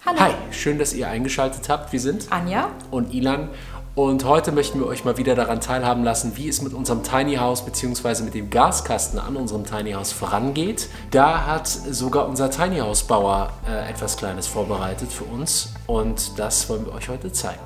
Hallo. Hi, schön, dass ihr eingeschaltet habt. Wir sind Anja und Ilan und heute möchten wir euch mal wieder daran teilhaben lassen, wie es mit unserem Tiny House bzw. mit dem Gaskasten an unserem Tiny House vorangeht. Da hat sogar unser Tiny House Bauer etwas Kleines vorbereitet für uns und das wollen wir euch heute zeigen.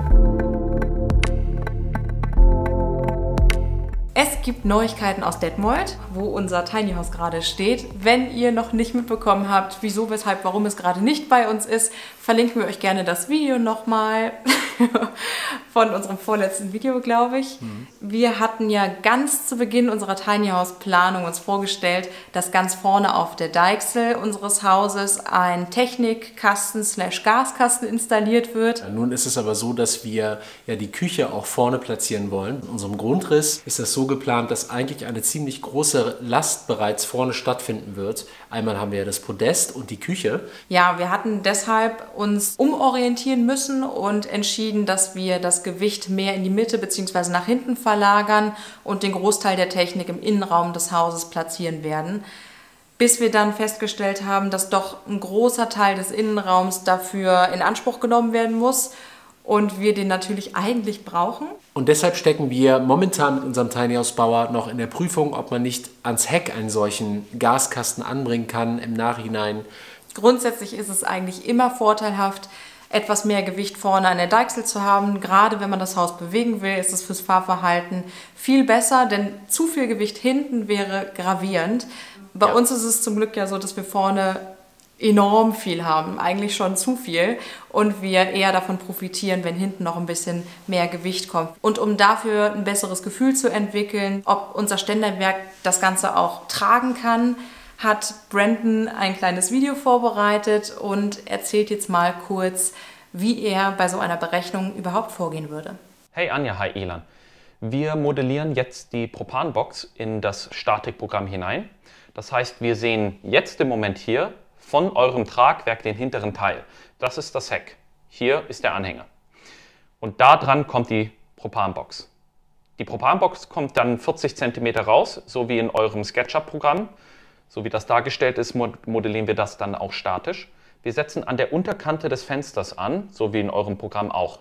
Es gibt Neuigkeiten aus Detmold, wo unser Tiny House gerade steht. Wenn ihr noch nicht mitbekommen habt, wieso, weshalb, warum es gerade nicht bei uns ist, verlinken wir euch gerne das Video nochmal von unserem vorletzten Video, glaube ich. Wir hatten ja ganz zu Beginn unserer Tiny House Planung uns vorgestellt, dass ganz vorne auf der Deichsel unseres Hauses ein Technikkasten/Gaskasten installiert wird. Nun ist es aber so, dass wir ja die Küche auch vorne platzieren wollen. In unserem Grundriss ist das so geplant, dass eigentlich eine ziemlich große Last bereits vorne stattfinden wird. Einmal haben wir ja das Podest und die Küche. Ja, wir hatten deshalb uns umorientieren müssen und entschieden, dass wir das Gewicht mehr in die Mitte bzw. nach hinten verlagern und den Großteil der Technik im Innenraum des Hauses platzieren werden. Bis wir dann festgestellt haben, dass doch ein großer Teil des Innenraums dafür in Anspruch genommen werden muss und wir den natürlich eigentlich brauchen. Und deshalb stecken wir momentan mit unserem Tiny House Bauer noch in der Prüfung, ob man nicht ans Heck einen solchen Gaskasten anbringen kann im Nachhinein. Grundsätzlich ist es eigentlich immer vorteilhaft, etwas mehr Gewicht vorne an der Deichsel zu haben. Gerade wenn man das Haus bewegen will, ist es fürs Fahrverhalten viel besser, denn zu viel Gewicht hinten wäre gravierend. Bei uns ist es zum Glück ja so, dass wir vorne enorm viel haben, eigentlich schon zu viel, und wir eher davon profitieren, wenn hinten noch ein bisschen mehr Gewicht kommt. Und um dafür ein besseres Gefühl zu entwickeln, ob unser Ständerwerk das Ganze auch tragen kann, hat Brandon ein kleines Video vorbereitet und erzählt jetzt mal kurz, wie er bei so einer Berechnung überhaupt vorgehen würde. Hey Anja, hi Ilan. Wir modellieren jetzt die Propanbox in das Statikprogramm hinein. Das heißt, wir sehen jetzt im Moment hier von eurem Tragwerk den hinteren Teil. Das ist das Heck. Hier ist der Anhänger. Und da dran kommt die Propanbox. Die Propanbox kommt dann 40 cm raus, so wie in eurem SketchUp-Programm. So wie das dargestellt ist, modellieren wir das dann auch statisch. Wir setzen an der Unterkante des Fensters an, so wie in eurem Programm auch.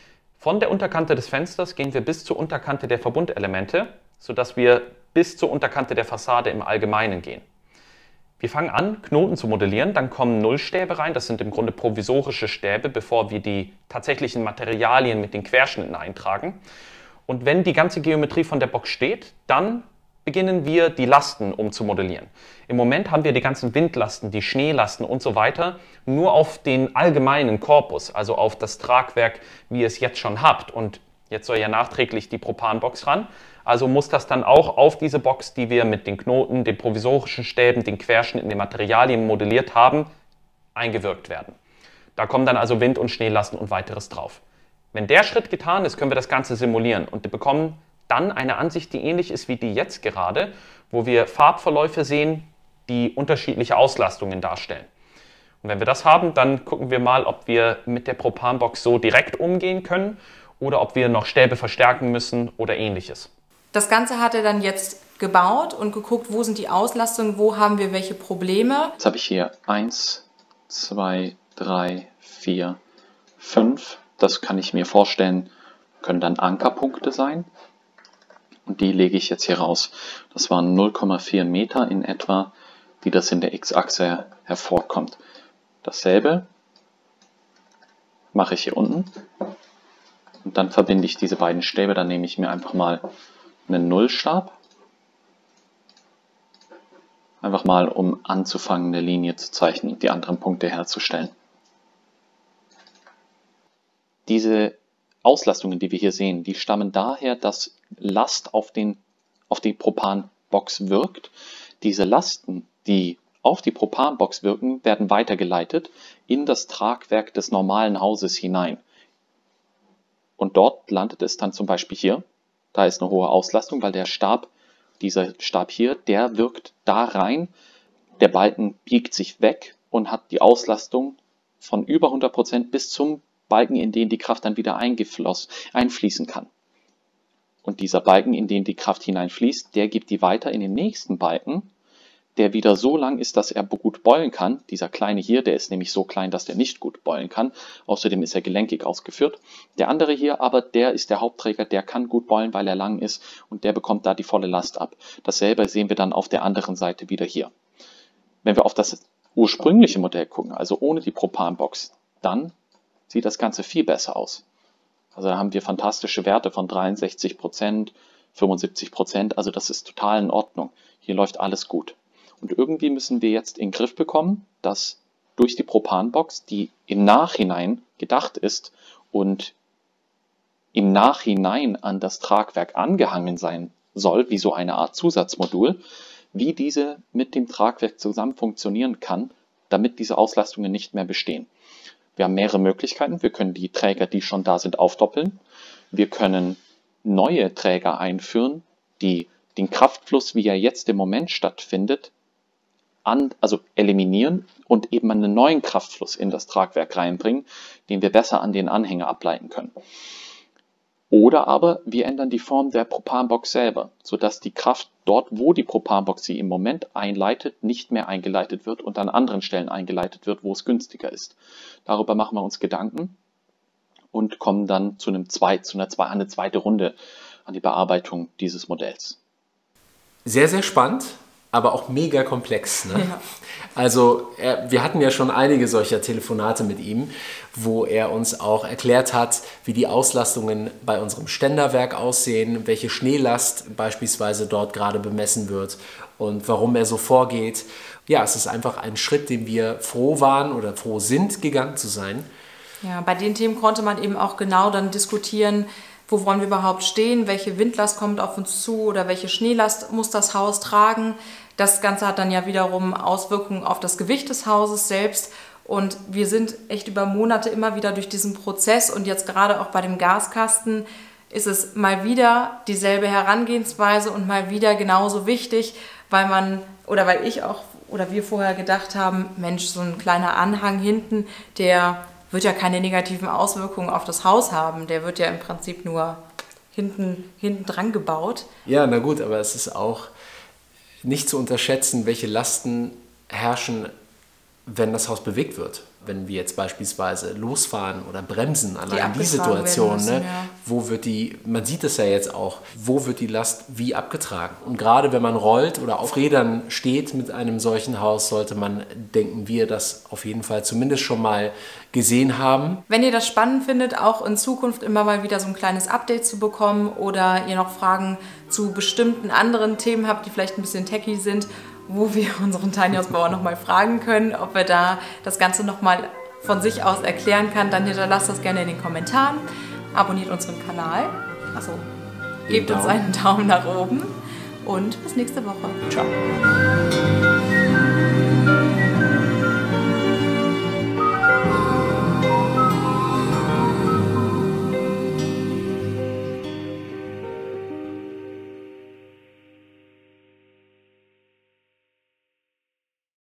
Von der Unterkante des Fensters gehen wir bis zur Unterkante der Verbundelemente, sodass wir bis zur Unterkante der Fassade im Allgemeinen gehen. Wir fangen an, Knoten zu modellieren, dann kommen Nullstäbe rein, das sind im Grunde provisorische Stäbe, bevor wir die tatsächlichen Materialien mit den Querschnitten eintragen. Und wenn die ganze Geometrie von der Box steht, dann beginnen wir die Lasten umzumodellieren. Im Moment haben wir die ganzen Windlasten, die Schneelasten und so weiter nur auf den allgemeinen Korpus, also auf das Tragwerk, wie ihr es jetzt schon habt. Und jetzt soll ja nachträglich die Propanbox ran. Also muss das dann auch auf diese Box, die wir mit den Knoten, den provisorischen Stäben, den Querschnitten, den Materialien modelliert haben, eingewirkt werden. Da kommen dann also Wind- und Schneelasten und weiteres drauf. Wenn der Schritt getan ist, können wir das Ganze simulieren und wir bekommen dann eine Ansicht, die ähnlich ist wie die jetzt gerade, wo wir Farbverläufe sehen, die unterschiedliche Auslastungen darstellen. Und wenn wir das haben, dann gucken wir mal, ob wir mit der Propanbox so direkt umgehen können oder ob wir noch Stäbe verstärken müssen oder ähnliches. Das Ganze hat er dann jetzt gebaut und geguckt, wo sind die Auslastungen, wo haben wir welche Probleme. Jetzt habe ich hier 1, 2, 3, 4, 5. Das kann ich mir vorstellen, können dann Ankerpunkte sein. Und die lege ich jetzt hier raus. Das waren 0,4 Meter in etwa, wie das in der X-Achse hervorkommt. Dasselbe mache ich hier unten. Und dann verbinde ich diese beiden Stäbe. Dann nehme ich mir einfach mal einen Nullstab. Einfach mal, um anzufangen, eine Linie zu zeichnen und die anderen Punkte herzustellen. Diese Auslastungen, die wir hier sehen, die stammen daher, dass Last auf die Propanbox wirkt. Diese Lasten, die auf die Propanbox wirken, werden weitergeleitet in das Tragwerk des normalen Hauses hinein. Und dort landet es dann zum Beispiel hier. Da ist eine hohe Auslastung, weil der Stab, dieser Stab hier, der wirkt da rein. Der Balken biegt sich weg und hat die Auslastung von über 100% bis zum Balken, in den die Kraft dann wieder einfließen kann. Und dieser Balken, in den die Kraft hineinfließt, der gibt die weiter in den nächsten Balken, der wieder so lang ist, dass er gut beulen kann. Dieser kleine hier, der ist nämlich so klein, dass der nicht gut beulen kann. Außerdem ist er gelenkig ausgeführt. Der andere hier aber, der ist der Hauptträger, der kann gut beulen, weil er lang ist und der bekommt da die volle Last ab. Dasselbe sehen wir dann auf der anderen Seite wieder hier. Wenn wir auf das ursprüngliche Modell gucken, also ohne die Propanbox, dann sieht das Ganze viel besser aus. Also da haben wir fantastische Werte von 63%, 75%, also das ist total in Ordnung. Hier läuft alles gut. Und irgendwie müssen wir jetzt in den Griff bekommen, dass durch die Propanbox, die im Nachhinein gedacht ist und im Nachhinein an das Tragwerk angehangen sein soll, wie so eine Art Zusatzmodul, wie diese mit dem Tragwerk zusammen funktionieren kann, damit diese Auslastungen nicht mehr bestehen. Wir haben mehrere Möglichkeiten. Wir können die Träger, die schon da sind, aufdoppeln. Wir können neue Träger einführen, die den Kraftfluss, wie er jetzt im Moment stattfindet, also eliminieren und eben einen neuen Kraftfluss in das Tragwerk reinbringen, den wir besser an den Anhänger ableiten können. Oder aber wir ändern die Form der Propanbox selber, sodass die Kraft dort, wo die Propanbox sie im Moment einleitet, nicht mehr eingeleitet wird und an anderen Stellen eingeleitet wird, wo es günstiger ist. Darüber machen wir uns Gedanken und kommen dann zu eine zweite Runde an die Bearbeitung dieses Modells. Sehr, sehr spannend, aber auch mega komplex. Ne? Ja. Also wir hatten ja schon einige solcher Telefonate mit ihm, wo er uns auch erklärt hat, wie die Auslastungen bei unserem Ständerwerk aussehen, welche Schneelast beispielsweise dort gerade bemessen wird und warum er so vorgeht. Ja, es ist einfach ein Schritt, den wir froh waren oder froh sind, gegangen zu sein. Ja, bei den Themen konnte man eben auch genau dann diskutieren, wo wollen wir überhaupt stehen, welche Windlast kommt auf uns zu oder welche Schneelast muss das Haus tragen. Das Ganze hat dann ja wiederum Auswirkungen auf das Gewicht des Hauses selbst. Und wir sind echt über Monate immer wieder durch diesen Prozess und jetzt gerade auch bei dem Gaskasten ist es mal wieder dieselbe Herangehensweise und mal wieder genauso wichtig, weil wir vorher gedacht haben, Mensch, so ein kleiner Anhang hinten, der wird ja keine negativen Auswirkungen auf das Haus haben. Der wird ja im Prinzip nur hinten dran gebaut. Ja, na gut, aber es ist auch nicht zu unterschätzen, welche Lasten herrschen, wenn das Haus bewegt wird. Wenn wir jetzt beispielsweise losfahren oder bremsen, allein die Situation, müssen, ne? Ja. Wo wird man sieht es ja jetzt auch, wo wird die Last wie abgetragen? Und gerade wenn man rollt oder auf Rädern steht mit einem solchen Haus, sollte man, denken wir, das auf jeden Fall zumindest schon mal gesehen haben. Wenn ihr das spannend findet, auch in Zukunft immer mal wieder so ein kleines Update zu bekommen oder ihr noch Fragen zu bestimmten anderen Themen habt, die vielleicht ein bisschen techy sind, wo wir unseren Tiny House Bauer nochmal fragen können, ob er da das Ganze nochmal von sich aus erklären kann, dann hinterlasst das gerne in den Kommentaren. Abonniert unseren Kanal. Achso, gebt uns einen Daumen nach oben und bis nächste Woche. Ciao.